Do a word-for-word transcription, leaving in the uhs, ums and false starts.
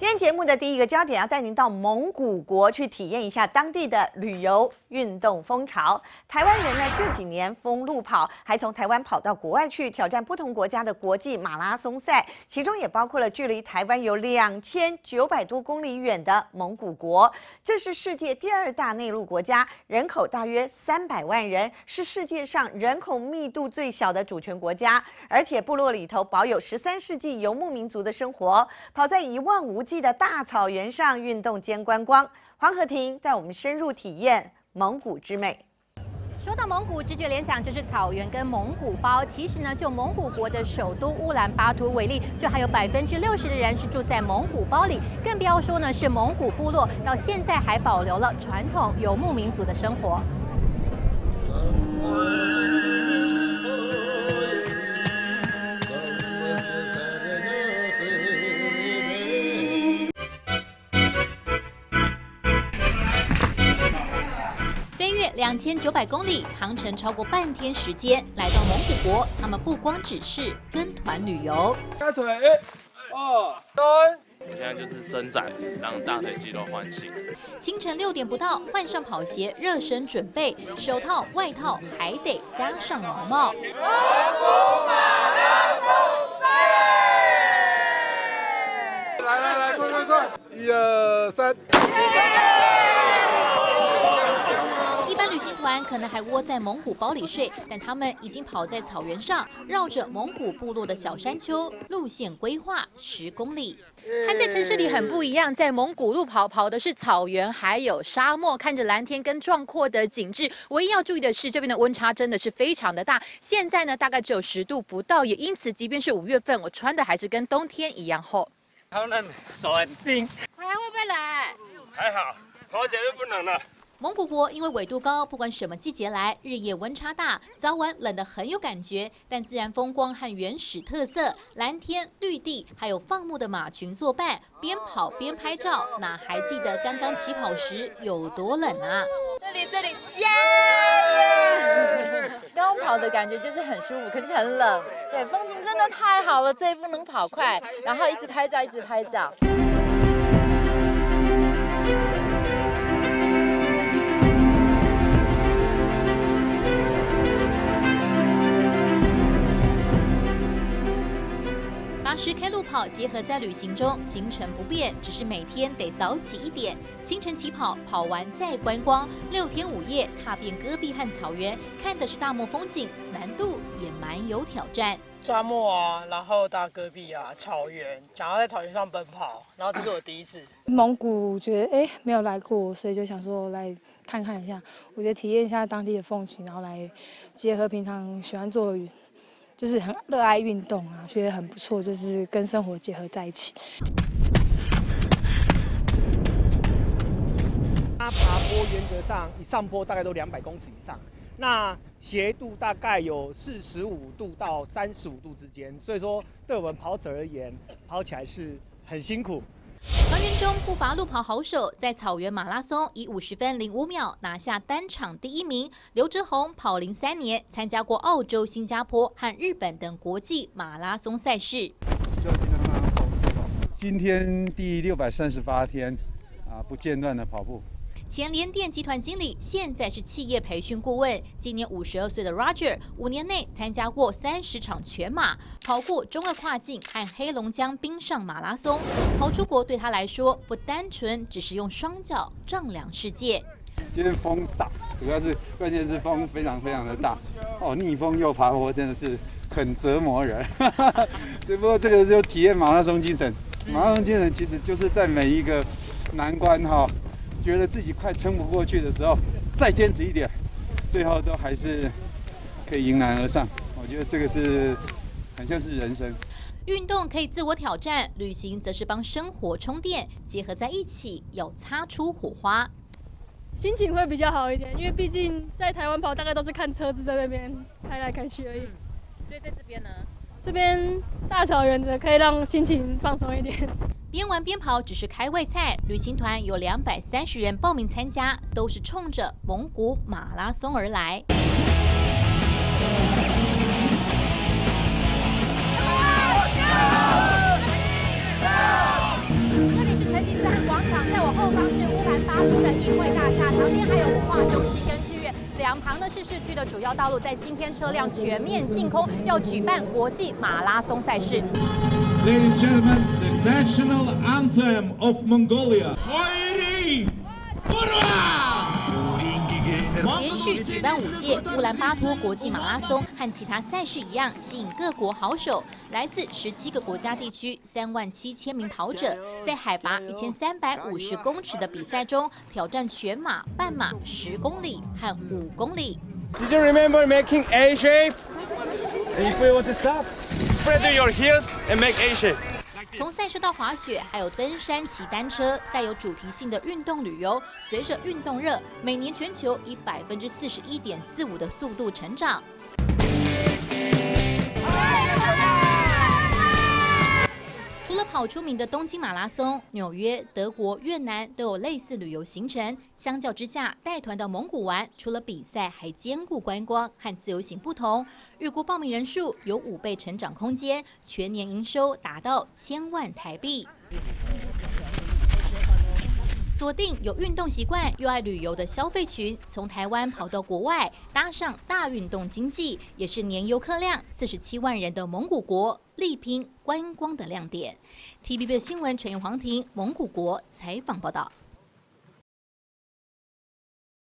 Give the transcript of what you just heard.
今天节目的第一个焦点要带您到蒙古国去体验一下当地的旅游运动风潮。台湾人呢这几年疯路跑，还从台湾跑到国外去挑战不同国家的国际马拉松赛，其中也包括了距离台湾有两千九百多公里远的蒙古国。这是世界第二大内陆国家，人口大约三百万人，是世界上人口密度最小的主权国家，而且部落里头保有十三世纪游牧民族的生活，跑在一望无际的大草原上运动兼观光。黄和婷带我们深入体验蒙古之美。 说到蒙古，直觉联想就是草原跟蒙古包。其实呢，就蒙古国的首都乌兰巴托为例，就还有百分之六十的人是住在蒙古包里，更不要说呢是蒙古部落，到现在还保留了传统游牧民族的生活。两千九百公里，航程超过半天时间，来到蒙古国，他们不光只是跟团旅游。 加腿，二三。 我现在就是伸展，让大腿肌肉唤醒。 清晨六点不到，换上跑鞋，热身准备，手套、外套还得加上毛帽。蒙古马拉松赛！来来来，快快快！一二三。 一般旅行团可能还窝在蒙古包里睡，但他们已经跑在草原上，绕着蒙古部落的小山丘，路线规划十公里。和在城市里很不一样，在蒙古路跑跑的是草原，还有沙漠，看着蓝天跟壮阔的景致。唯一要注意的是，这边的温差真的是非常的大。现在呢，大概只有十度不到，也因此，即便是五月份，我穿的还是跟冬天一样厚。 他们手很冰， 还会不会冷？ 还好，跑起来就不冷了。 蒙古国因为纬度高，不管什么季节来，日夜温差大，早晚冷得很有感觉。但自然风光和原始特色，蓝天、绿地，还有放牧的马群作伴，边跑边拍照，哪还记得刚刚起跑时有多冷啊？这里，这里，耶！ 刚跑的感觉就是很舒服，可是很冷。对，风景真的太好了，这一步能跑快，然后一直拍照，一直拍照。 八十 K 路跑结合在旅行中，行程不变，只是每天得早起一点，清晨起跑，跑完再观光，六天五夜踏遍戈壁和草原，看的是大漠风景，难度也蛮有挑战。 沙漠啊，然后大戈壁啊，草原，想要在草原上奔跑，然后这是我第一次。 蒙古觉得哎没有来过，所以就想说来看看一下，我觉得体验一下当地的风情，然后来结合平常喜欢做的。就是很热爱运动啊，觉得很不错，就是跟生活结合在一起。 它爬坡原则上一上坡大概都两百公尺以上，那斜度大概有四十五度到三十五度之间，所以说对我们跑者而言，跑起来是很辛苦。 团员中不乏路跑好手，在草原马拉松以五十分零五秒拿下单场第一名。刘哲宏跑龄三年，参加过澳洲、新加坡和日本等国际马拉松赛事。 今天第六百三十八天，啊，不间断的跑步。 前联电集团经理，现在是企业培训顾问。今年五十二岁的 Roger， 五年内参加过三十场全马，跑过中俄跨境和黑龙江冰上马拉松。跑出国对他来说，不单纯只是用双脚丈量世界。 今天风大，主要是关键是风非常非常的大哦，逆风又爬坡，真的是很折磨人。只不过这个就体验马拉松精神，马拉松精神其实就是在每一个难关哈。觉得自己快撑不过去的时候，再坚持一点，最后都还是可以迎难而上。我觉得这个是很像是人生。 运动可以自我挑战，旅行则是帮生活充电，结合在一起要擦出火花。 心情会比较好一点，因为毕竟在台湾跑大概都是看车子在那边开来开去而已。 所以在这边呢， 这边大草原的可以让心情放松一点。 边玩边跑只是开胃菜，旅行团有两百三十人报名参加，都是冲着蒙古马拉松而来。这里边还有文化中心跟剧院，两旁呢是市区的主要道路。在今天车辆全面净空，要举办国际马拉松赛事。 Ladies and gentlemen, the national anthem of Mongolia. 连续举办五届乌兰巴托国际马拉松，和其他赛事一样，吸引各国好手。来自十七个国家地区，三万七千名跑者，在海拔一千三百五十公尺的比赛中，挑战全马、半马、十公里和五公里。 Did you remember making A shape? And if you want to stop, spread your heels and make A shape. 从赛车到滑雪，还有登山、骑单车，带有主题性的运动旅游，随着运动热，每年全球以百分之四十一点四五的速度成长。除了跑出名的东京马拉松，纽约、德国、越南都有类似旅游行程。相较之下，带团到蒙古玩，除了比赛，还兼顾观光，和自由行不同。预估报名人数有五倍成长空间，全年营收达到千万台币。锁定有运动习惯又爱旅游的消费群，从台湾跑到国外，搭上大运动经济，也是年游客量四十七万人的蒙古国力拼观光的亮点。T V B 的新闻陈永煌庭蒙古国采访报道。